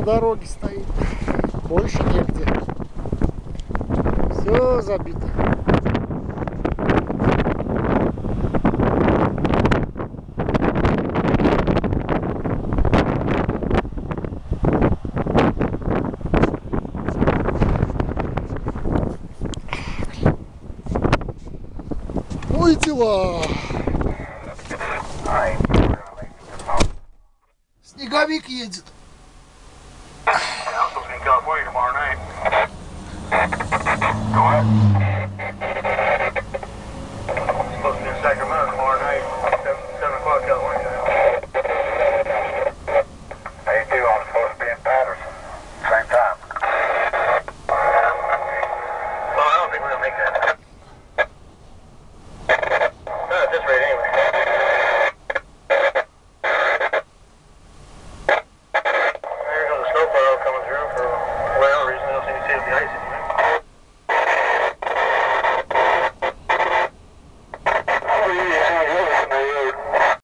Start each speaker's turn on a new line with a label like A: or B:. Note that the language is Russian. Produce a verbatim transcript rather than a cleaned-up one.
A: дороге стоит. Больше негде. Все забито. Ну и дела. Снеговик едет.
B: Coming through for whatever reason, I don't seem to see the ice.